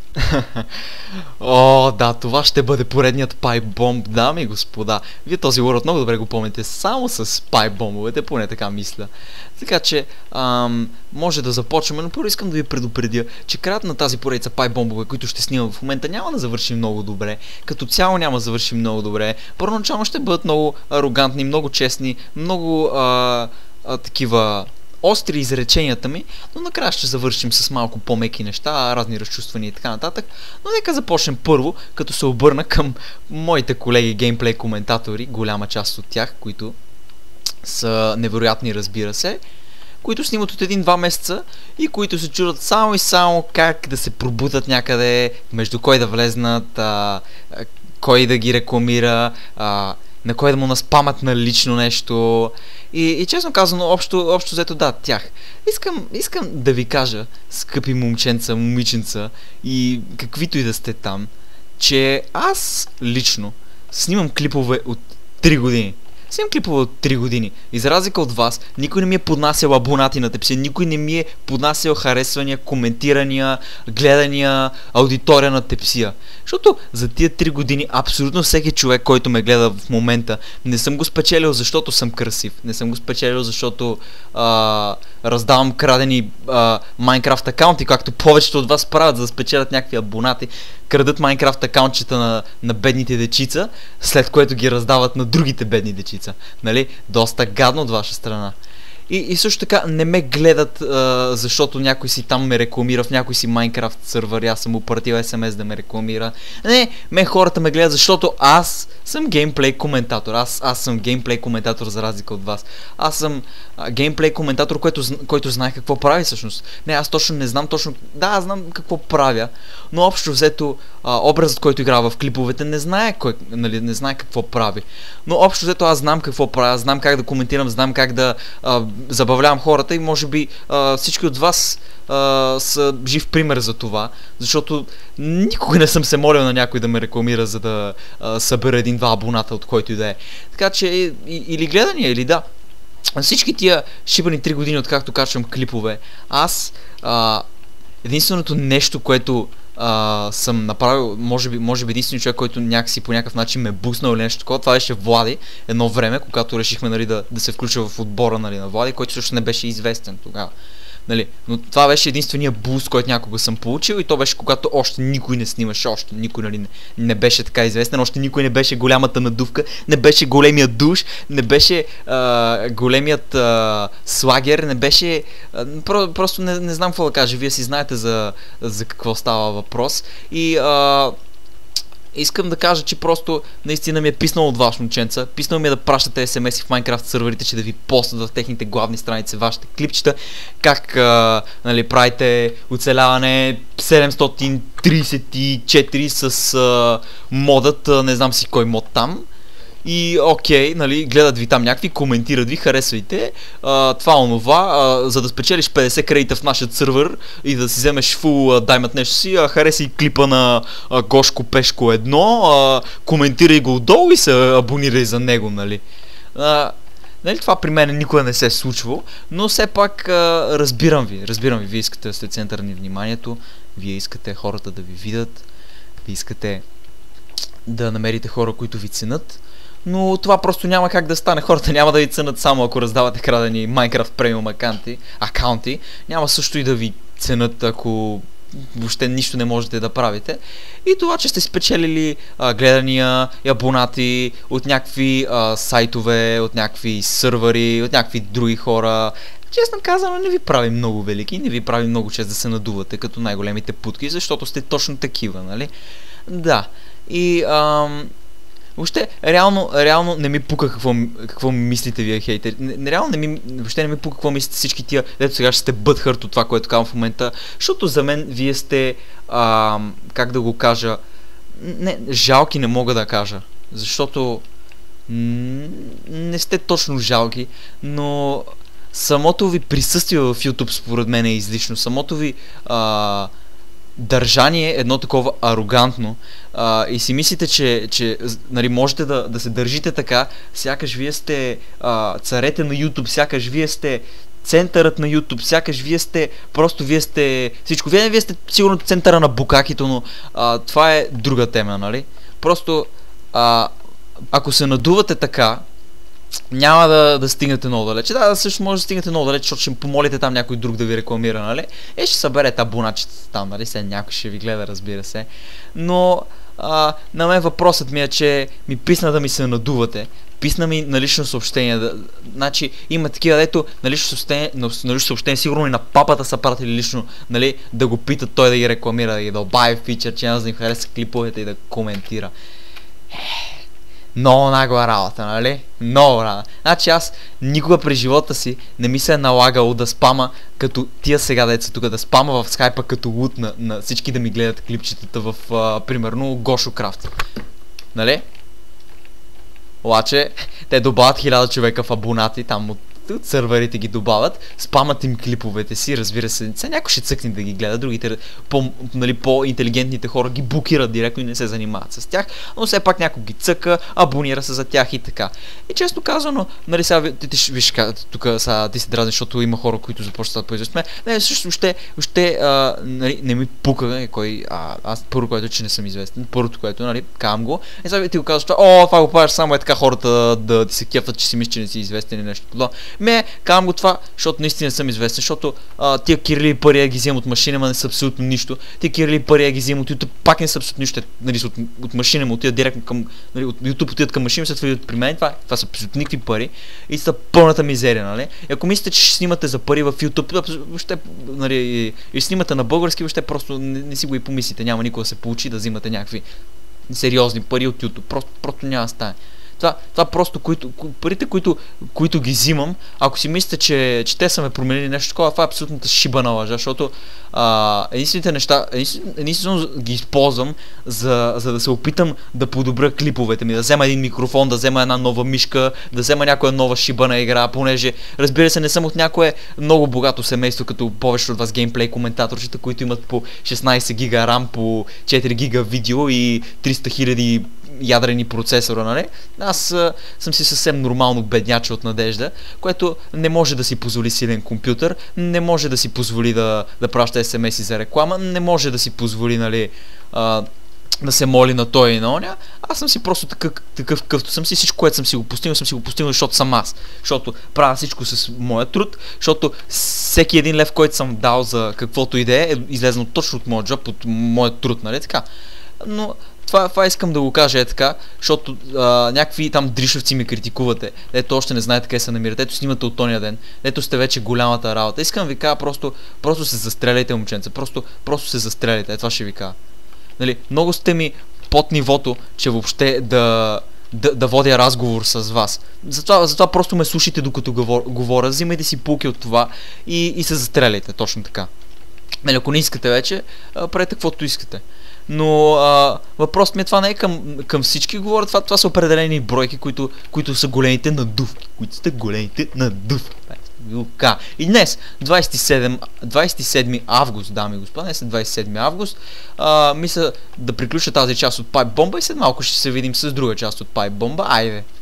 О, да, това ще бъде поредният пайп бомб, дами и господа. Вие този World много добре го помните, само с пайп бомбовете, поне така мисля. Така че, може да започваме, но първо искам да ви предупредя, че краят на тази поредица пайп бомбове, които ще снимам в момента, няма да завърши много добре. Като цяло няма да завърши много добре. Първоначално ще бъдат много арогантни, много честни, много такива остри изреченията ми, но накрая ще завършим с малко по-меки неща, разни разчувствания и така нататък. Но нека започнем първо, като се обърна към моите колеги геймплей коментатори, голяма част от тях, които са невероятни, разбира се, които снимат от 1-2 месеца и които се чудят само и само как да се пробутат някъде, между кой да влезнат, кой да ги рекламира, на кой да му наспамат на лично нещо. И честно казано, общо взето да, тях. Искам да ви кажа, скъпи момченца, момиченца и каквито и да сте там, че аз лично снимам клипове от 3 години. Снимам клипове от 3 години. И за разлика от вас, никой не ми е поднасял абонати на Тепсия, никой не ми е поднасял харесвания, коментирания, гледания, аудитория на Тепсия. Защото за тия 3 години абсолютно всеки човек, който ме гледа в момента, не съм го спечелил, защото съм красив. Не съм го спечелил, защото раздавам крадени Майнкрафт акаунти, както повечето от вас правят, за да спечелят някакви абонати. Крадат Майнкрафт акаунтчета на бедните дечица, след което ги раздават на другите бедни дечица. Нали? Доста гадно от ваша страна. И също така не ме гледат, защото някой си там ме рекламира в някой си Майнкрафт сървър, аз съм упратил СМС да ме рекламира. Не, хората ме гледат, защото аз съм геймплей коментатор. Аз съм геймплей коментатор за разлика от вас. Аз съм геймплей коментатор, който знае какво прави всъщност. Не, аз точно не знам точно. Да, аз знам какво правя, но общо взето образът, който играва в клиповете, не знае не знае какво прави. Но общо взето аз знам какво правя, знам как да коментирам, знам как да забавлявам хората и може би всички от вас са жив пример за това, защото никога не съм се молил на някой да ме рекламира, за да събера 1-2 абоната, от който и да е. Така че или гледания, или да. Всички тия шибани 3 години, откакто качвам клипове, аз единственото нещо, което съм направил, може би единственият човек, който някакси по някакъв начин ме буснал или нещо такова, това беше Влади едно време, когато решихме, нали, да се включа в отбора, нали, на Влади, който също не беше известен тогава. Нали, но това беше единствения буст, който някога съм получил, и то беше когато още никой не снимаше, още никой, нали, не беше така известен, още никой не беше голямата надувка, не беше големия душ, не беше големият слагер, не беше... просто не знам какво да кажа, вие си знаете за какво става въпрос. И искам да кажа, че просто наистина ми е писнало от ваш момченца. Писнало ми е да пращате смс-и в Майнкрафт серверите, че да ви постат в техните главни страници вашите клипчета, как нали, правите оцеляване 734 с модът, не знам си кой мод там. И окей, нали, гледат ви там някакви, коментират ви, харесвайте това онова, за да спечелиш 50 кредита в нашия сървър и да си вземеш фул даймът нещо си, харесай клипа на Гошко Пешко 1, коментирай го отдолу и се абонирай за него, нали. Нали, това при мен никога не се е случвало, но все пак разбирам ви, вие искате да сте център на вниманието, вие искате хората да ви видят, вие искате да намерите хора, които ви ценят. Но това просто няма как да стане. Хората няма да ви ценят само ако раздавате крадени Minecraft Premium акаунти. Няма също и да ви ценят, ако въобще нищо не можете да правите. И това, че сте спечелили гледания и абонати от някакви сайтове, от някакви сървъри, от някакви други хора, честно казано, не ви прави много велики, не ви прави много чест да се надувате като най-големите путки, защото сте точно такива, нали? Да. И въобще, реално не ми пука какво мислите вие, хейтери. Въобще не ми пука какво мислите всички тия, дето сега ще сте бъдхърт от това, което казвам в момента, защото за мен вие сте, как да го кажа, жалки не мога да кажа, защото не сте точно жалки, но самото ви присъствие в YouTube според мен е излишно, самото ви държание е едно такова арогантно, и си мислите, че нали, можете да се държите така, сякаш вие сте царете на YouTube, сякаш вие сте центърът на YouTube, сякаш вие сте, всичко. Вие сте сигурно центъра на букакито, но това е друга тема, нали? Просто, ако се надувате така, няма да стигнете много далече. Да, също може да стигнете много далече, защото ще помолите там някой друг да ви рекламира, нали? Ще съберете абоначите там, нали? Сега някой ще ви гледа, разбира се. Но на мен въпросът ми е, че ми писна да ми се надувате. Писна ми на лично съобщение. Значи има такива, дето на лично съобщение, сигурно и на папата са пратили лично, нали, да го питат той да ги рекламира, да ги добави фичър, че да им хареса клиповете и да коментира. Много нагла работа, нали? Много работа. Значи аз никога през живота си не ми се е налагало да спама като тия сега деца тук, да спама в скайпа като лут на всички да ми гледат клипчетата в, примерно, Гошо Крафт. Нали? Обаче, те добавят 1000 човека в абонати, там от сървърите ги добавят, спамат им клиповете си, разбира се. Сега някой ще цъкне да ги гледа, другите по-интелигентните хора ги блокират директно и не се занимават с тях, но все пак някой ги цъка, абонира се за тях и така. И често казано, нали сега, виж, тук ти се дразни, защото има хора, които започват да произвеждат. Не, също нали, не ми пука кой, аз първо, което че не съм известен, първото, което, нали, казвам го, и сега ти го казваш, това го правиш само е така хората да ти се кефат, че си мислиш, че не си известен или нещо. Казвам го това, защото наистина съм известен, защото тия кирили пари ги вземат от машина, не са абсолютно нищо. Тия кирили пари ги вземат от YouTube, пак не са абсолютно нищо. Нали, от машина му отидат директно към, нали, от YouTube отидат към машина, след това идват при мен. Това са абсолютно никакви пари и са пълната мизерия, нали? И ако мислите, че ще снимате за пари в YouTube, въобще, нали, и снимате на български, въобще просто не си го и помислите, няма никога да се получи да взимате някакви сериозни пари от YouTube. Просто няма да стане. Това просто, парите, които ги взимам, ако си мислите, че те са ме променили нещо такова, това е абсолютната шибана лъжа, защото единствените неща, единствено ги използвам, за да се опитам да подобря клиповете ми, да взема един микрофон, да взема една нова мишка, да взема някоя нова шибана игра, понеже, разбира се, не съм от някое много богато семейство, като повечето от вас геймплей коментаторчета, които имат по 16 гига RAM, по 4 гига видео и 300 000 ядрени процесора, нали? Аз съм си съвсем нормално бедняче от надежда, което не може да си позволи силен компютър, не може да си позволи да праща SMS-и за реклама, не може да си позволи, нали, да се моли на той и на оня. Аз съм си просто такъв къвто съм си. Всичко, което съм си го постигнал, защото съм аз. Защото правя всичко с моя труд, защото всеки един лев, който съм дал за каквото и да е излезнал точно от моя джоб, от моя труд, нали така? Но това искам да го кажа така, защото някакви там дришовци ме критикувате, ето още не знаете къде се намирате, ето снимате от тония ден, ето сте вече голямата работа. Искам ви кажа, просто се застреляйте, момченца, просто се застреляйте, това ще ви кажа. Нали, много сте ми под нивото, че въобще да водя разговор с вас. Затова просто ме слушайте докато говоря, взимайте си пулки от това и се застреляйте, точно така. Нали, ако не искате вече, правете каквото искате. Но въпросът ми е, това не е към всички говоря, това са определени бройки, които са големите надувки. И днес, 27 август, дами и господа, днес е 27 август, мисля да приключа тази част от Pipe Bomba и след малко ще се видим с друга част от Pipe Bomba. Айде!